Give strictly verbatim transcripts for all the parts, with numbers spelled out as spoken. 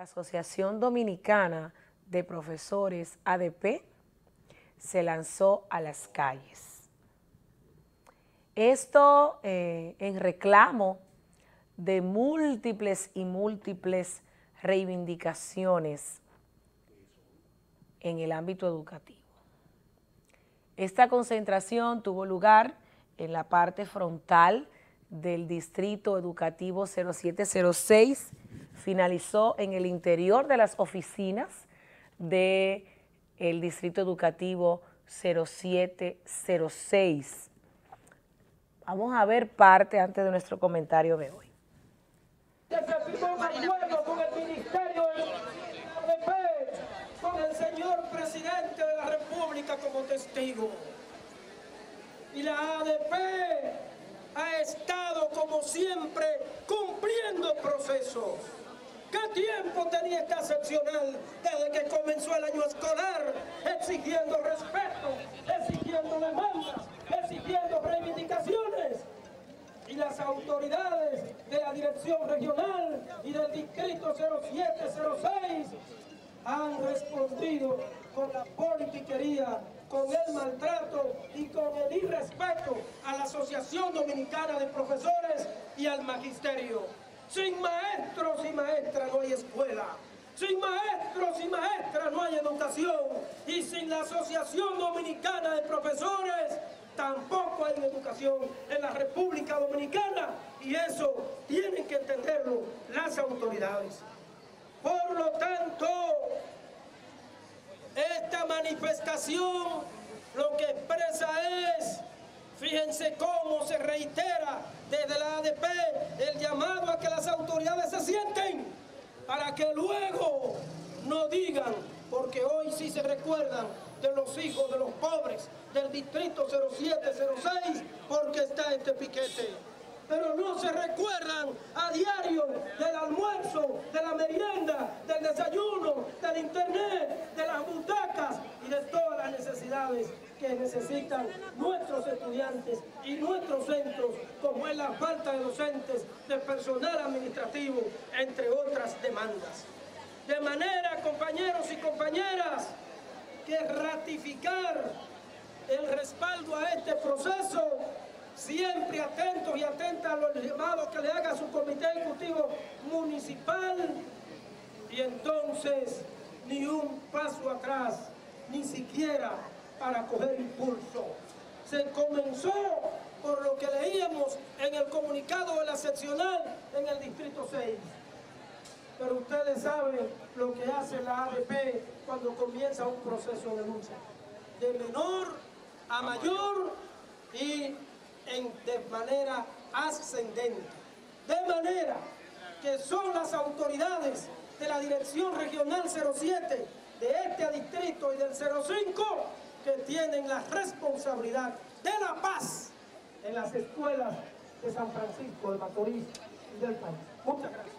la Asociación Dominicana de Profesores A D P se lanzó a las calles. Esto eh, en reclamo de múltiples y múltiples reivindicaciones en el ámbito educativo. Esta concentración tuvo lugar en la parte frontal del Distrito Educativo cero siete cero seis, finalizó en el interior de las oficinas del Distrito Educativo cero siete cero seis. Vamos a ver parte antes de nuestro comentario de hoy. Se firmó un acuerdo con el Ministerio de A D P, con el señor presidente de la República como testigo. Y la A D P ha estado, como siempre, cumpliendo procesos. ¿Qué tiempo tenía esta seccional desde que comenzó el año escolar? Exigiendo respeto, exigiendo demandas, exigiendo reivindicaciones. Y las autoridades de la Dirección Regional y del Distrito cero siete cero seis han respondido con la politiquería, con el maltrato y con el irrespeto a la Asociación Dominicana de Profesores y al Magisterio. Sin maestros y maestras no hay escuela. Sin maestros y maestras no hay educación. Y sin la Asociación Dominicana de Profesores tampoco hay educación en la República Dominicana. Y eso tienen que entenderlo las autoridades. Por lo tanto, esta manifestación lo que expresa es, fíjense cómo se reitera desde la A D P el llamado a que las autoridades se sienten para que luego no digan, porque hoy sí se recuerdan de los hijos de los pobres del Distrito cero siete cero seis porque está este piquete. Pero no se recuerdan a diario del almuerzo, de la merienda, del desayuno, del internet, de las butacas y de todas las necesidades que necesitan nuestros estudiantes y nuestros centros, como es la falta de docentes, de personal administrativo, entre otras demandas. De manera, compañeros y compañeras, que ratificar el respaldo a este proceso, siempre atentos y atentas a los llamados que le haga su comité ejecutivo municipal, y entonces ni un paso atrás, ni siquiera para coger impulso. Se comenzó por lo que leíamos en el comunicado de la seccional en el Distrito seis. Pero ustedes saben lo que hace la A D P cuando comienza un proceso de lucha. De menor a mayor y en, de manera ascendente. De manera que son las autoridades de la Dirección Regional cero siete, de este distrito y del cero cinco, que tienen la responsabilidad de la paz en las escuelas de San Francisco de Macorís y del país. Muchas gracias.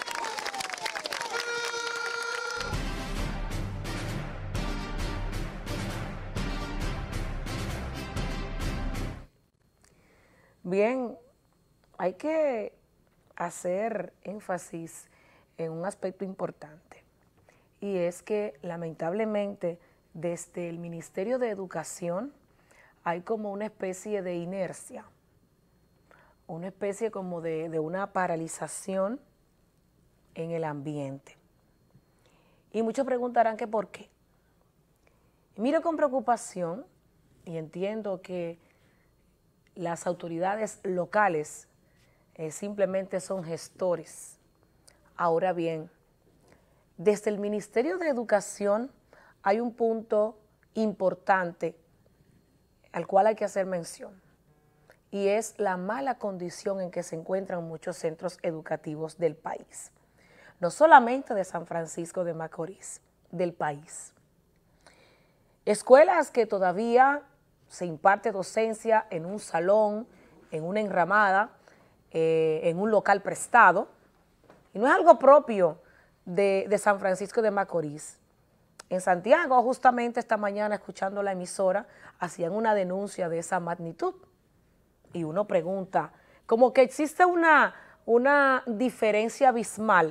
Bien, hay que hacer énfasis en un aspecto importante, y es que lamentablemente desde el Ministerio de Educación hay como una especie de inercia, una especie como de, de una paralización en el ambiente. Y muchos preguntarán que por qué. Y miro con preocupación, y entiendo que las autoridades locales eh, simplemente son gestores. Ahora bien, desde el Ministerio de Educación hay un punto importante al cual hay que hacer mención, y es la mala condición en que se encuentran muchos centros educativos del país, no solamente de San Francisco de Macorís, del país. Escuelas que todavía se imparte docencia en un salón, en una enramada, eh, en un local prestado, y no es algo propio de, de San Francisco de Macorís. En Santiago, justamente esta mañana, escuchando la emisora, hacían una denuncia de esa magnitud. Y uno pregunta, como que existe una, una diferencia abismal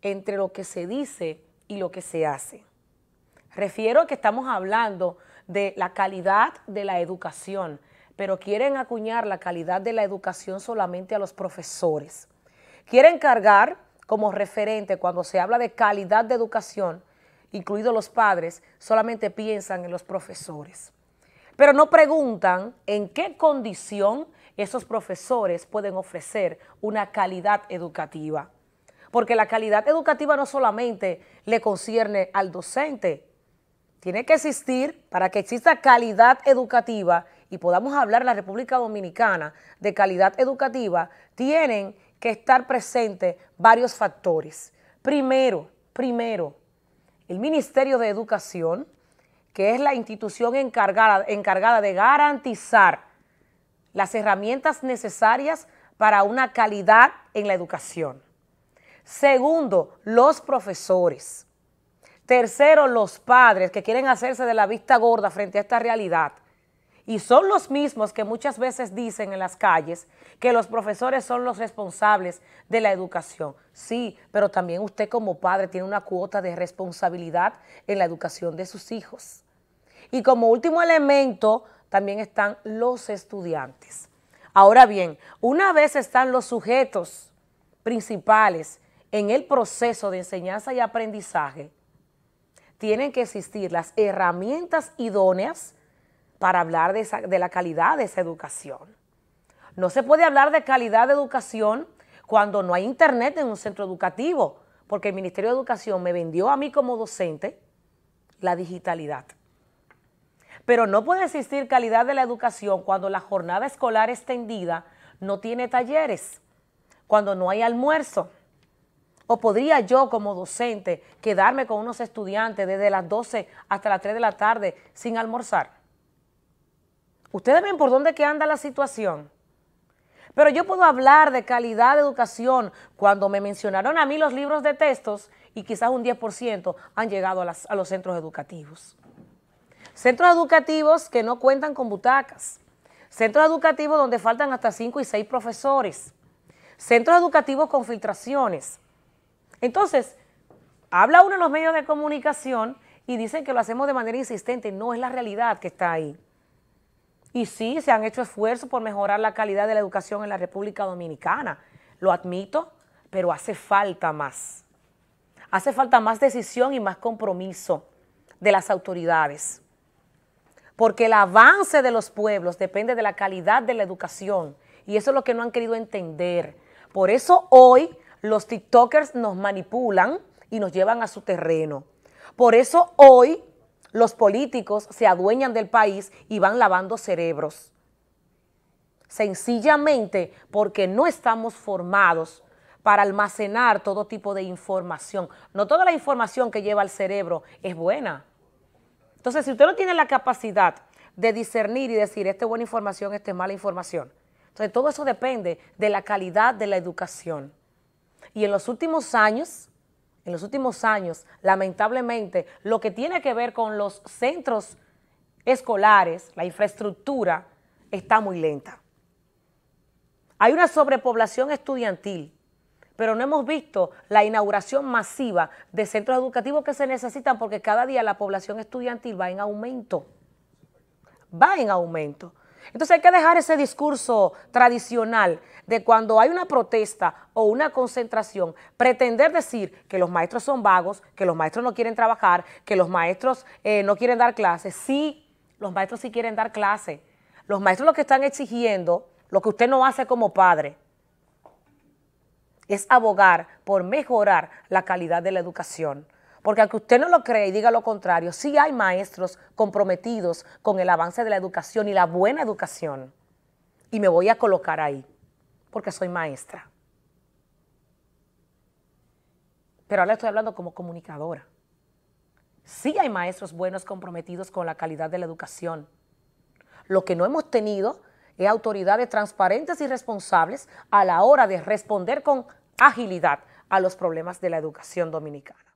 entre lo que se dice y lo que se hace. Refiero a que estamos hablando de la calidad de la educación, pero quieren acuñar la calidad de la educación solamente a los profesores. Quieren cargar como referente cuando se habla de calidad de educación, incluidos los padres, solamente piensan en los profesores. Pero no preguntan en qué condición esos profesores pueden ofrecer una calidad educativa. Porque la calidad educativa no solamente le concierne al docente, tiene que existir, para que exista calidad educativa y podamos hablar en la República Dominicana de calidad educativa, tienen que estar presentes varios factores. Primero, primero, el Ministerio de Educación, que es la institución encargada, encargada de garantizar las herramientas necesarias para una calidad en la educación. Segundo, los profesores. Tercero, los padres que quieren hacerse de la vista gorda frente a esta realidad. Y son los mismos que muchas veces dicen en las calles que los profesores son los responsables de la educación. Sí, pero también usted como padre tiene una cuota de responsabilidad en la educación de sus hijos. Y como último elemento también están los estudiantes. Ahora bien, una vez están los sujetos principales en el proceso de enseñanza y aprendizaje, tienen que existir las herramientas idóneas para hablar de, esa, de la calidad de esa educación. No se puede hablar de calidad de educación cuando no hay internet en un centro educativo, porque el Ministerio de Educación me vendió a mí como docente la digitalidad. Pero no puede existir calidad de la educación cuando la jornada escolar extendida no tiene talleres, cuando no hay almuerzo. ¿O podría yo como docente quedarme con unos estudiantes desde las doce hasta las tres de la tarde sin almorzar? Ustedes ven por dónde que anda la situación. Pero yo puedo hablar de calidad de educación cuando me mencionaron a mí los libros de textos y quizás un diez por ciento han llegado a, las, a los centros educativos. Centros educativos que no cuentan con butacas. Centros educativos donde faltan hasta cinco y seis profesores. Centros educativos con filtraciones. Entonces, habla uno en los medios de comunicación y dicen que lo hacemos de manera insistente. No, es la realidad que está ahí. Y sí, se han hecho esfuerzos por mejorar la calidad de la educación en la República Dominicana. Lo admito, pero hace falta más. Hace falta más decisión y más compromiso de las autoridades. Porque el avance de los pueblos depende de la calidad de la educación. Y eso es lo que no han querido entender. Por eso hoy los tiktokers nos manipulan y nos llevan a su terreno. Por eso hoy los políticos se adueñan del país y van lavando cerebros. Sencillamente porque no estamos formados para almacenar todo tipo de información. No toda la información que lleva al cerebro es buena. Entonces, si usted no tiene la capacidad de discernir y decir, esta es buena información, esta es mala información, entonces todo eso depende de la calidad de la educación. Y en los últimos años, en los últimos años, lamentablemente, lo que tiene que ver con los centros escolares, la infraestructura, está muy lenta. Hay una sobrepoblación estudiantil, pero no hemos visto la inauguración masiva de centros educativos que se necesitan porque cada día la población estudiantil va en aumento. Va en aumento. Entonces hay que dejar ese discurso tradicional de cuando hay una protesta o una concentración, pretender decir que los maestros son vagos, que los maestros no quieren trabajar, que los maestros eh, no quieren dar clases. Sí, los maestros sí quieren dar clases. Los maestros lo que están exigiendo, lo que usted no hace como padre, es abogar por mejorar la calidad de la educación. Porque aunque usted no lo cree y diga lo contrario, sí hay maestros comprometidos con el avance de la educación y la buena educación. Y me voy a colocar ahí, porque soy maestra. Pero ahora estoy hablando como comunicadora. Sí hay maestros buenos comprometidos con la calidad de la educación. Lo que no hemos tenido es autoridades transparentes y responsables a la hora de responder con agilidad a los problemas de la educación dominicana.